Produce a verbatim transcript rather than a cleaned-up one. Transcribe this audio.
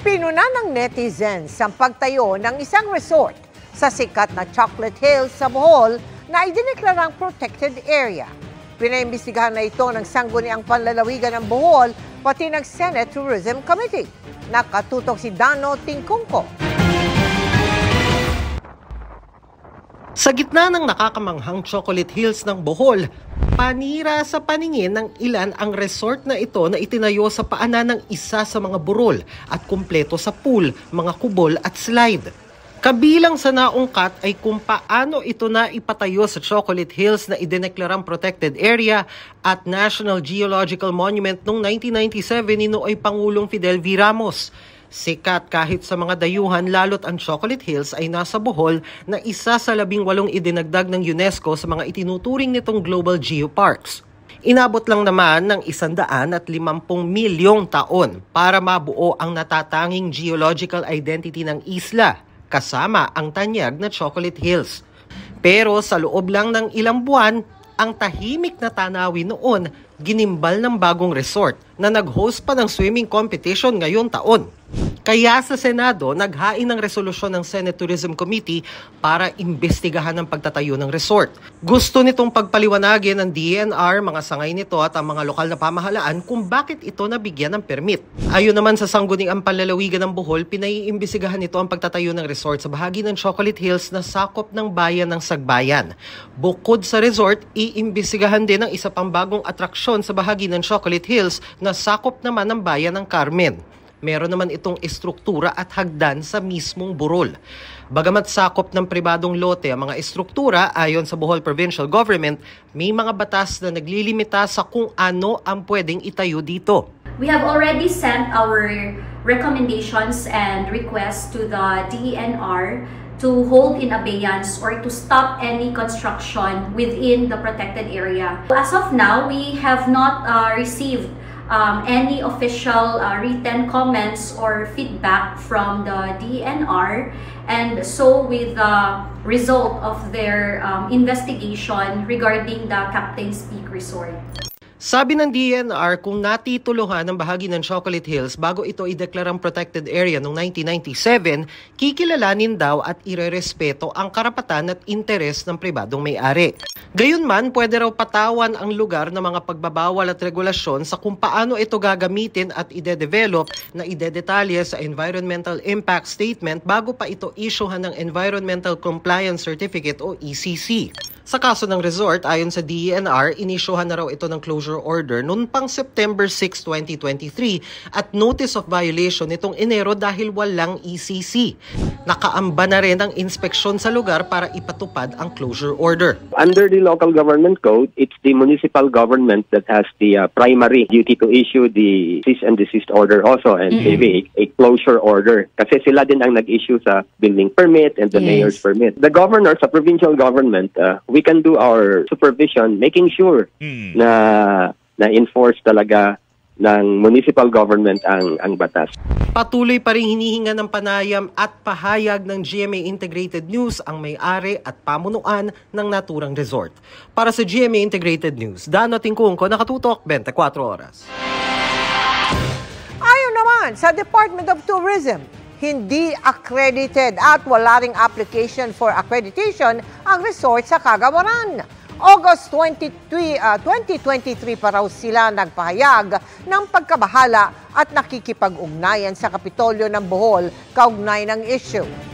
Pinuna ng netizens ang pagtayo ng isang resort sa sikat na Chocolate Hills sa Bohol na idineklarang protected area. Pinaimbestigahan na ito ng Sangguniang Panlalawigan ng Bohol pati ng Senate Tourism Committee. Nakatutok si Dano Tingkungko. Sa gitna ng nakakamanghang Chocolate Hills ng Bohol, panira sa paningin ng ilan ang resort na ito na itinayo sa paanan ng isa sa mga burol at kumpleto sa pool, mga kubol at slide. Kabilang sa naungkat ay kung paano ito na ipatayo sa Chocolate Hills na idineklarang protected area at National Geological Monument noong nineteen ninety-seven ni Nooy Pangulong Fidel V. Ramos. Sikat kahit sa mga dayuhan, lalo't ang Chocolate Hills ay nasa Bohol na isa sa labing walong idinagdag ng UNESCO sa mga itinuturing nitong Global Geoparks. Inabot lang naman ng isandaan at limampung milyong taon para mabuo ang natatanging geological identity ng isla, kasama ang tanyag na Chocolate Hills. Pero sa loob lang ng ilang buwan, ang tahimik na tanawin noon ginimbal ng bagong resort na nag-host pa ng swimming competition ngayong taon. Kaya sa Senado, naghain ng resolusyon ng Senate Tourism Committee para imbestigahan ang pagtatayo ng resort. Gusto nitong pagpaliwanagin ng D E N R, mga sangay nito at ang mga lokal na pamahalaan kung bakit ito nabigyan ng permit. Ayon naman sa Sangguniang Panlalawigan ng Bohol, pinaiimbestigahan nito ang pagtatayo ng resort sa bahagi ng Chocolate Hills na sakop ng bayan ng Sagbayan. Bukod sa resort, iimbestigahan din ang isa pang bagong atraksyon sa bahagi ng Chocolate Hills na sakop naman ng bayan ng Carmen. Meron naman itong estruktura at hagdan sa mismong burol. Bagamat sakop ng pribadong lote ang mga estruktura, ayon sa Bohol Provincial Government, may mga batas na naglilimita sa kung ano ang pwedeng itayo dito. We have already sent our recommendations and requests to the D E N R to hold in abeyance or to stop any construction within the protected area. As of now, we have not uh, received Um, any official uh, written comments or feedback from the D E N R, and so with the result of their um, investigation regarding the Captain's Peak Resort. Sabi ng D E N R, kung natituluhan ng bahagi ng Chocolate Hills bago ito ideklarang protected area noong nineteen ninety-seven, kikilalanin daw at irerespeto ang karapatan at interes ng pribadong may-ari. Gayunman, pwede raw patawan ang lugar ng mga pagbabawal at regulasyon sa kung paano ito gagamitin at ide-develop na idedetalye sa Environmental Impact Statement bago pa ito isyuhan ng Environmental Compliance Certificate o E C C. Sa kaso ng resort, ayon sa D E N R, inisyuhan na raw ito ng closure order noon pang September sixth, twenty twenty-three at notice of violation nitong Enero dahil walang E C C. Nakaamba na rin ang inspeksyon sa lugar para ipatupad ang closure order. Under the local government code, it's the municipal government that has the uh, primary duty to issue the cease and desist order also and mm-hmm. maybe a, a closure order. Kasi sila din ang nag-issue sa building permit and the yes. mayor's permit. The governor sa provincial government, uh, we can do our supervision making sure mm. na na-enforce talaga ng municipal government ang ang batas. Patuloy pa rin hinihinga ng panayam at pahayag ng G M A Integrated News ang may-ari at pamunuan ng naturang resort. Para sa G M A Integrated News, Dano Tingkungko, nakatutok twenty-four oras. Ayon naman sa Department of Tourism, hindi accredited at wala ring application for accreditation ang resort sa Cagawaran. August twenty-three, uh, twenty twenty-three pa raw sila nagpahayag ng pagkabahala at nakikipag-ugnayan sa Kapitolyo ng Bohol kaugnay ng issue.